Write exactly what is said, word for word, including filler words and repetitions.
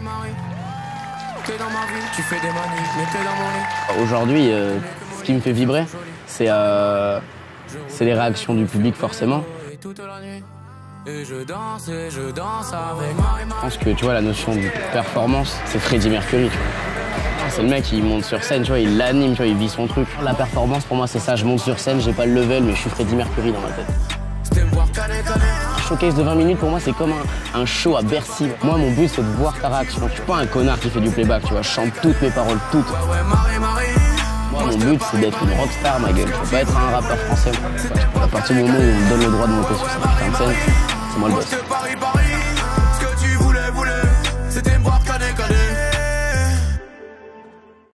Aujourd'hui, euh, ce qui me fait vibrer, c'est euh, les réactions du public forcément. Je pense que tu vois, la notion de performance, c'est Freddie Mercury. C'est le mec, il monte sur scène, tu vois, il l'anime, tu vois, il vit son truc. La performance, pour moi, c'est ça. Je monte sur scène, j'ai pas le level, mais je suis Freddie Mercury dans ma tête. Un showcase de vingt minutes, pour moi, c'est comme un, un show à Bercy. Moi, mon but, c'est de voir ta réaction. Je suis pas un connard qui fait du playback, tu vois. Je chante toutes mes paroles, toutes. Moi, mon but, c'est d'être une rockstar, ma gueule. Je veux pas être un rappeur français. À partir du moment où on me donne le droit de monter sur cette putain de scène, c'est moi le boss.